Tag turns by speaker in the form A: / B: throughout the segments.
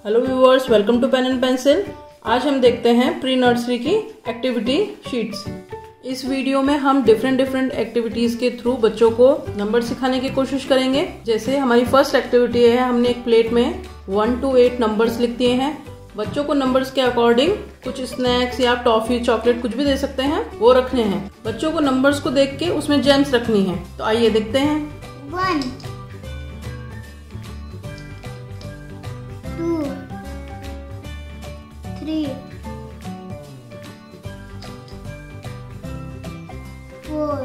A: Hello viewers, welcome to pen and pencil. आज हम देखते हैं प्री नर्सरी की एक्टिविटी शीट्स। इस वीडियो में हम डिफरेंट एक्टिविटीज के थ्रू बच्चों को नंबर सिखाने की कोशिश करेंगे। जैसे हमारी फर्स्ट एक्टिविटी है, हमने एक प्लेट में 1 to 8 नंबर्स लिख दिए हैं। बच्चों को नंबर्स के अकॉर्डिंग कुछ स्नैक्स या टॉफी, चॉकलेट कुछ भी दे सकते हैं, वो रखने हैं। बच्चों को नंबर्स को देख के उसमें जेम्स रखनी है। तो आइए देखते हैं।
B: 1 2 3 4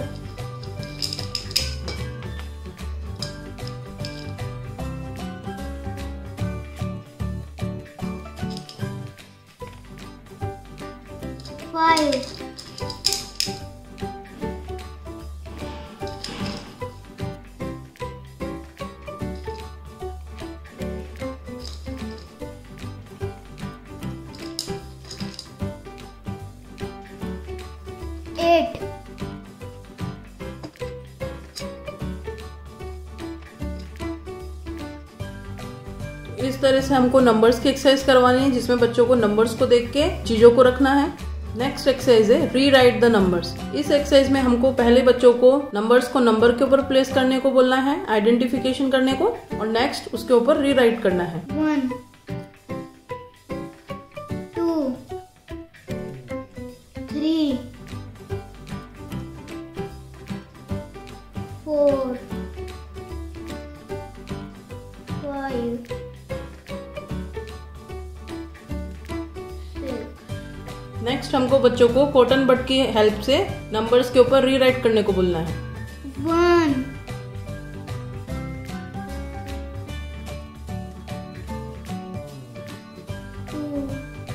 B: 5 8
A: इस तरह से हमको नंबर्स की एक्सरसाइज करवानी है, जिसमें बच्चों को नंबर्स को देख के चीजों को रखना है। नेक्स्ट एक्सरसाइज है री राइट द नंबर्स। इस एक्सरसाइज में हमको पहले बच्चों को नंबर्स को नंबर के ऊपर प्लेस करने को बोलना है, आइडेंटिफिकेशन करने को, और नेक्स्ट उसके ऊपर री राइट करना है।
B: 1 2 3 4 5
A: नेक्स्ट हमको बच्चों को कॉटन बड की हेल्प से नंबर्स के ऊपर री राइट करने को बोलना है।
B: 1 2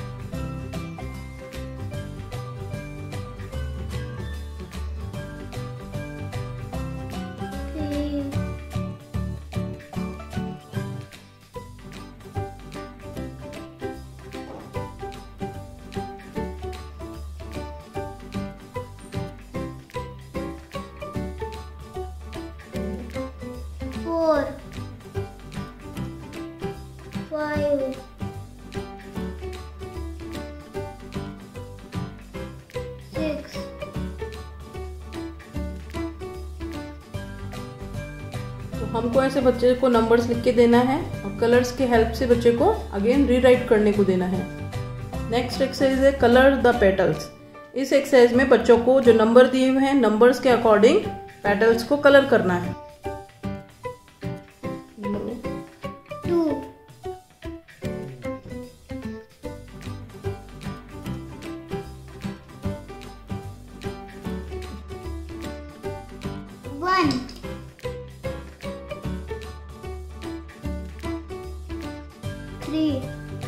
B: 3 4 5 6
A: तो हमको ऐसे बच्चे को नंबर्स लिख के देना है और कलर्स की हेल्प से बच्चे को अगेन री राइट करने को देना है। नेक्स्ट एक्सरसाइज है कलर द पेटल्स। इस एक्सरसाइज में बच्चों को जो नंबर दिए हुए हैं, नंबर्स के अकॉर्डिंग पेटल्स को कलर करना है।
B: 2 1 3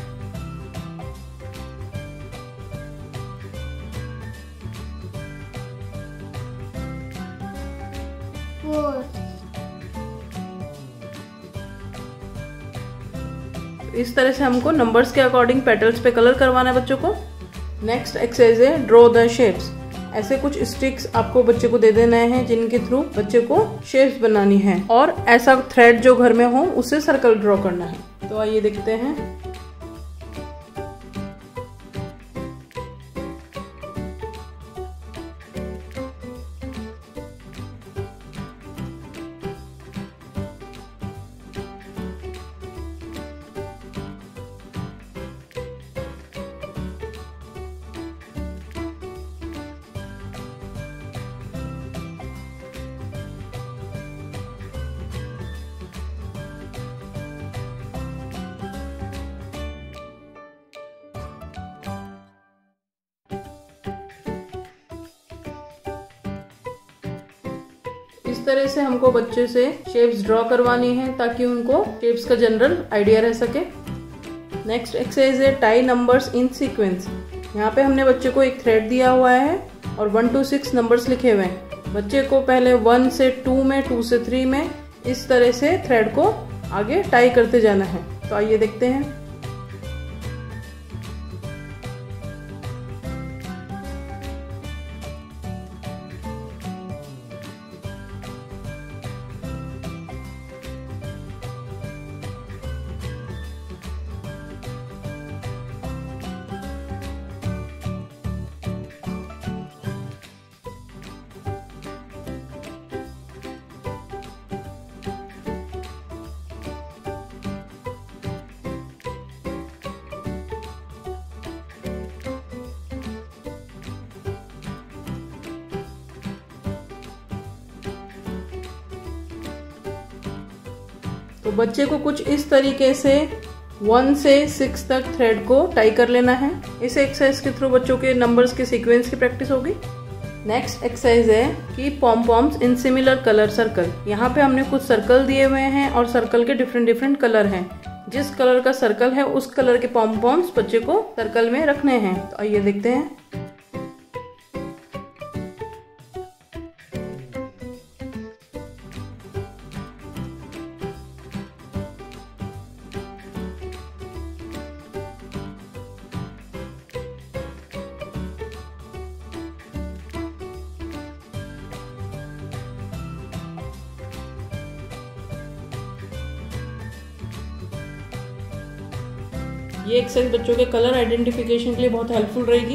B: 4
A: इस तरह से हमको नंबर्स के अकॉर्डिंग पेटल्स पे कलर करवाना है बच्चों को। नेक्स्ट एक्सरसाइज है ड्रॉ द शेप्स। ऐसे कुछ स्टिक्स आपको बच्चे को दे देना है, जिनके थ्रू बच्चे को शेप्स बनानी है, और ऐसा थ्रेड जो घर में हो उससे सर्कल ड्रॉ करना है। तो आइए देखते हैं। इस तरह से हमको बच्चे से शेप्स ड्रॉ करवानी है, ताकि उनको शेप्स का जनरल आइडिया रह सके। नेक्स्ट एक्सरसाइज है टाई नंबर्स इन सीक्वेंस। यहाँ पे हमने बच्चे को एक थ्रेड दिया हुआ है और 1 to 6 नंबर्स लिखे हुए हैं। बच्चे को पहले 1 से 2 में, 2 से 3 में इस तरह से थ्रेड को आगे टाई करते जाना है। तो आइए देखते हैं। तो बच्चे को कुछ इस तरीके से 1 से 6 तक थ्रेड को टाई कर लेना है। इस एक्सरसाइज के थ्रू बच्चों के नंबर्स के सीक्वेंस की प्रैक्टिस होगी। नेक्स्ट एक्सरसाइज है कि pom poms in similar colour circle. यहाँ पे हमने कुछ सर्कल दिए हुए हैं और सर्कल के डिफरेंट कलर हैं। जिस कलर का सर्कल है उस कलर के पॉम पॉम्स बच्चे को सर्कल में रखने हैं। तो आइए देखते हैं। ये एक्सरसाइज बच्चों के कलर आइडेंटिफिकेशन के लिए बहुत हेल्पफुल रहेगी।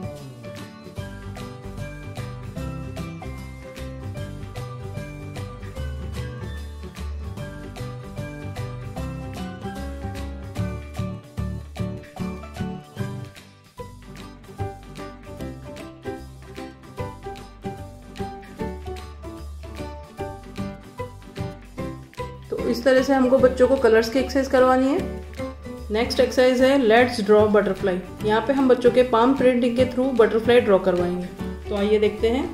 A: तो इस तरह से हमको बच्चों को कलर्स की एक्सरसाइज करवानी है। नेक्स्ट एक्सरसाइज है लेट्स ड्रॉ बटरफ्लाई। यहाँ पे हम बच्चों के पाम प्रिंटिंग के थ्रू बटरफ्लाई ड्रॉ करवाएंगे। तो आइए देखते हैं।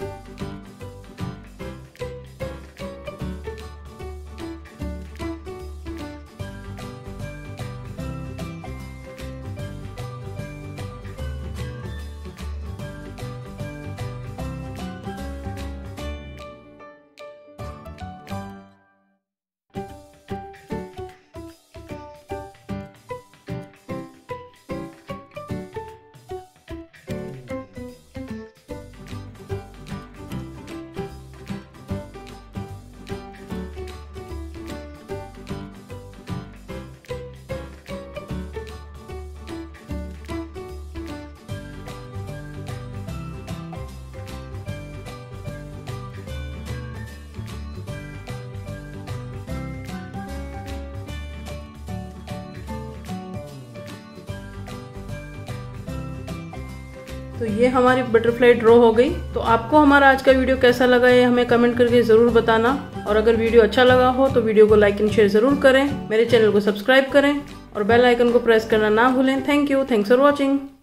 A: तो ये हमारी बटरफ्लाई ड्रॉ हो गई। तो आपको हमारा आज का वीडियो कैसा लगा ये हमें कमेंट करके ज़रूर बताना। और अगर वीडियो अच्छा लगा हो तो वीडियो को लाइक एंड शेयर ज़रूर करें। मेरे चैनल को सब्सक्राइब करें और बेल आइकन को प्रेस करना ना भूलें। Thank you. Thanks for watching.